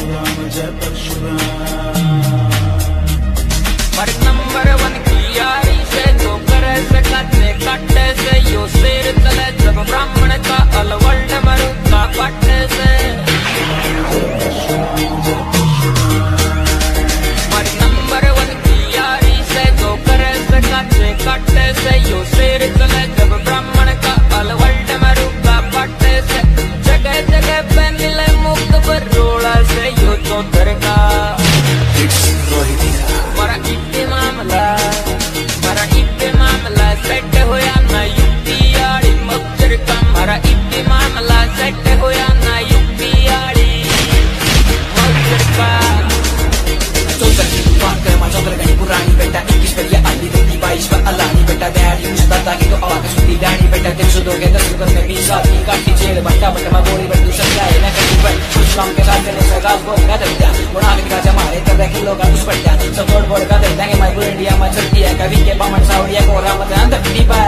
पर नंबर 1 की यारी से जो करे से कटने कट्टे से यो शेर तले जब ब्राह्मण का अलवल्ड मरु का पट्टे से पर नंबर 1 की यारी से जो करे से कटने कट्टे से यो शेर तले जब ब्राह्मण का अलवल्ड मरु का पट्टे से जगह जगह पे मिले मुक्त बरोड़ा से यो चौधर का मामला सेट होया ना यूपी आड़ी मक्सर का मारा इतने मामला सेट होया ना यूपी आड़ी मक्सर का चौधर की बात करे मां चौधर गणी पुरानी बेटा 21 पर ये आली देखी 22 पर अलानी बेटा डैडी मुझे दादा की तो आवाज सुनती डैडी बेटा 300 दोगे 10 रुपए में 20 साल की काटी जेल बट्टा बट्टा बोरी बट्टी सब जाए ना कहीं पर कुछ काम के साथ चले सरकार को ना दे दिया उड़ा के राजा मारे तब देख लोग उस पर क्या सपोर्ट बोर्ड का दे देंगे माय पूरे इंडिया में चलती है कभी के बामण साउडिया को राम अंदर टीप है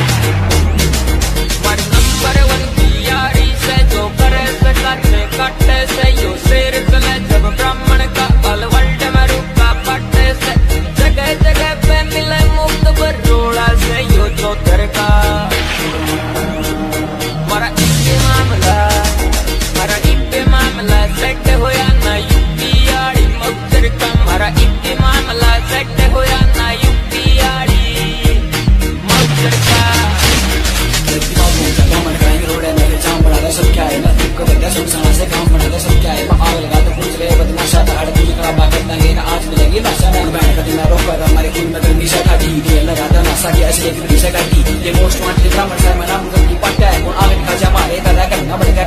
पर नंबर 1 की यारी से जो करे से कट्टे से यो शेर तले जब ब्राह्मण का अलवल्ड मरु का पट्टे से जगह जगह पे मिले मुक्त बरोड़ा से यो चौधर का मारा इतने मामला सेट होया ना यूपी आड़ी मक्सर का मारा इतने मामला सेट होया ना यूपी आड़ी मक्सर का बामण क्राइम रोड है मेरे जाम बना दे सब क्या है ना को बंदा सुन समा से काम बना दे सब क्या है आग लगा तो पूछ रहे बदमाशा था अड़ तुझे खराब बात नहीं ना आज मिलेगी भाषा में बैठ कर दिन रोक कर हमारे खून में निशा का दी ये लगा था नशा की ऐसे एक निशा का दी ये मोस्ट वांटेड ब्राह्मण का नाम मुझे पता है कौन आगे खा जा मारे तला करना पड़ेगा